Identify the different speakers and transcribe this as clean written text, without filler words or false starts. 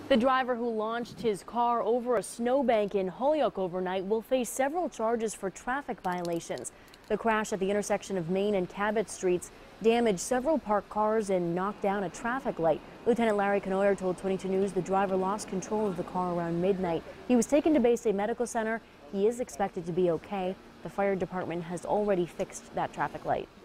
Speaker 1: The driver who launched his car over a snowbank in Holyoke overnight will face several charges for traffic violations. The crash at the intersection of Main and Cabot Streets damaged several parked cars and knocked down a traffic light. Lieutenant Larry Canoyer told 22 News the driver lost control of the car around midnight. He was taken to Bay State Medical Center. He is expected to be okay. The fire department has already fixed that traffic light.